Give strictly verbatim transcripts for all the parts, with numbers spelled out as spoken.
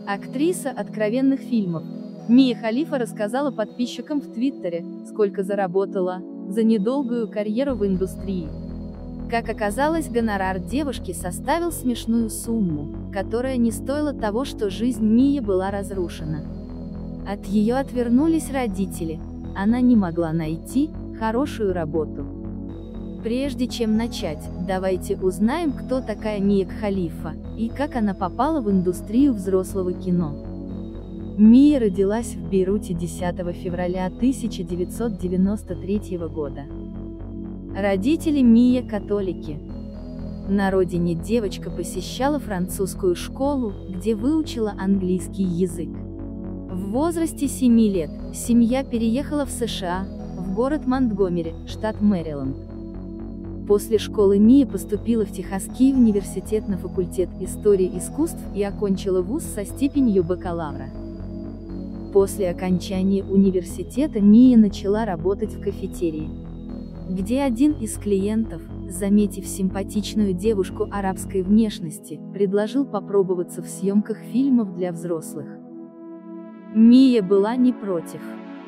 Актриса откровенных фильмов. Мия Халифа рассказала подписчикам в Твиттере, сколько заработала за недолгую карьеру в индустрии. Как оказалось, гонорар девушки составил смешную сумму, которая не стоила того, что жизнь Мии была разрушена. От ее отвернулись родители, она не могла найти хорошую работу. Прежде чем начать, давайте узнаем, кто такая Мия Халифа, и как она попала в индустрию взрослого кино. Мия родилась в Бейруте десятого февраля тысяча девятьсот девяносто третьего года. Родители Мии католики. На родине девочка посещала французскую школу, где выучила английский язык. В возрасте семи лет, семья переехала в США, в город Монтгомери, штат Мэриленд. После школы Мия поступила в Техасский университет на факультет истории искусств и окончила вуз со степенью бакалавра. После окончания университета Мия начала работать в кафетерии, где один из клиентов, заметив симпатичную девушку арабской внешности, предложил попробоваться в съемках фильмов для взрослых. Мия была не против.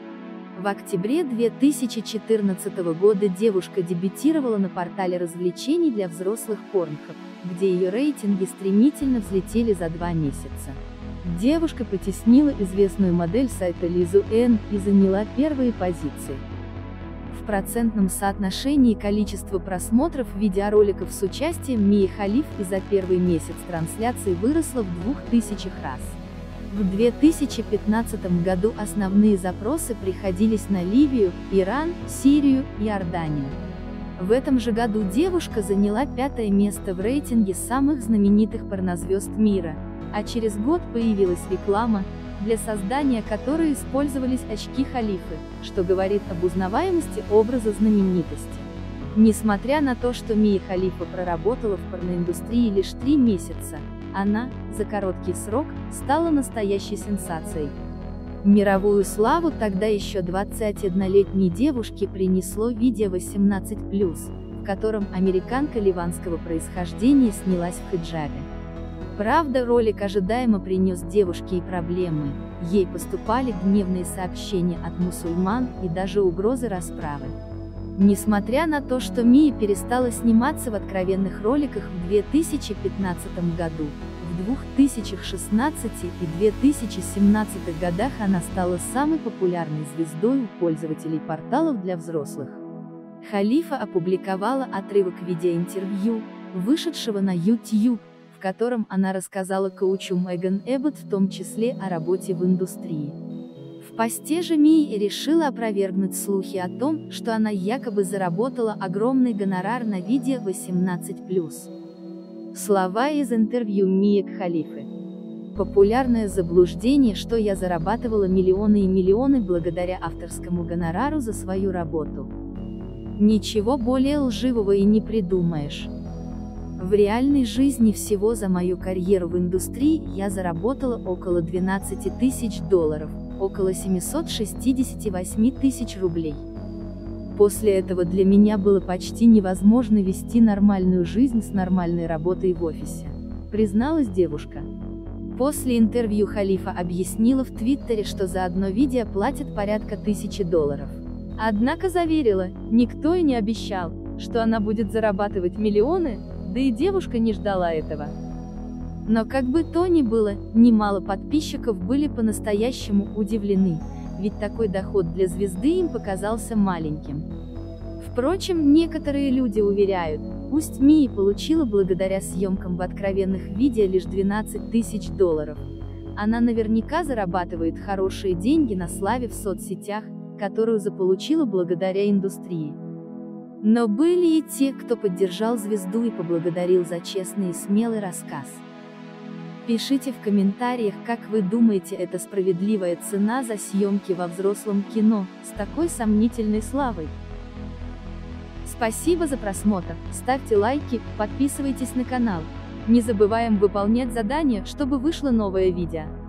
В октябре две тысячи четырнадцатого года девушка дебютировала на портале развлечений для взрослых Pornhub, где ее рейтинги стремительно взлетели за два месяца. Девушка потеснила известную модель сайта Лизу Энн и заняла первые позиции. В процентном соотношении количество просмотров видеороликов с участием Мии Халифы за первый месяц трансляции выросло в двух тысячах раз. В две тысячи пятнадцатом году основные запросы приходились на Ливию, Иран, Сирию и Иорданию. В этом же году девушка заняла пятое место в рейтинге самых знаменитых порнозвезд мира, а через год появилась реклама, для создания которой использовались очки Халифы, что говорит об узнаваемости образа знаменитости. Несмотря на то, что Мия Халифа проработала в порноиндустрии лишь три месяца, она, за короткий срок, стала настоящей сенсацией. Мировую славу тогда еще двадцатиоднолетней девушке принесло видео восемнадцать плюс, в котором американка ливанского происхождения снялась в хиджабе. Правда, ролик ожидаемо принес девушке и проблемы, ей поступали гневные сообщения от мусульман и даже угрозы расправы. Несмотря на то, что Мия перестала сниматься в откровенных роликах в две тысячи пятнадцатом году, в две тысячи шестнадцатом и две тысячи семнадцатом годах она стала самой популярной звездой у пользователей порталов для взрослых. Халифа опубликовала отрывок видеоинтервью, вышедшего на YouTube, в котором она рассказала коучу Меган Эббот в том числе о работе в индустрии. В посте же Мия решила опровергнуть слухи о том, что она якобы заработала огромный гонорар на видео восемнадцать плюс. Слова из интервью Мии Халифы. Популярное заблуждение, что я зарабатывала миллионы и миллионы благодаря авторскому гонорару за свою работу. Ничего более лживого и не придумаешь. В реальной жизни всего за мою карьеру в индустрии я заработала около двенадцати тысяч долларов, около семисот шестидесяти восьми тысяч рублей. После этого для меня было почти невозможно вести нормальную жизнь с нормальной работой в офисе, призналась девушка. После интервью Халифа объяснила в Твиттере, что за одно видео платят порядка тысячи долларов. Однако заверила, никто и не обещал, что она будет зарабатывать миллионы, да и девушка не ждала этого. Но как бы то ни было, немало подписчиков были по-настоящему удивлены, ведь такой доход для звезды им показался маленьким. Впрочем, некоторые люди уверяют, пусть Мия получила благодаря съемкам в откровенных видео лишь двенадцать тысяч долларов, она наверняка зарабатывает хорошие деньги на славе в соцсетях, которую заполучила благодаря индустрии. Но были и те, кто поддержал звезду и поблагодарил за честный и смелый рассказ. Пишите в комментариях, как вы думаете, это справедливая цена за съемки во взрослом кино, с такой сомнительной славой? Спасибо за просмотр, ставьте лайки, подписывайтесь на канал. Не забываем выполнять задания, чтобы вышло новое видео.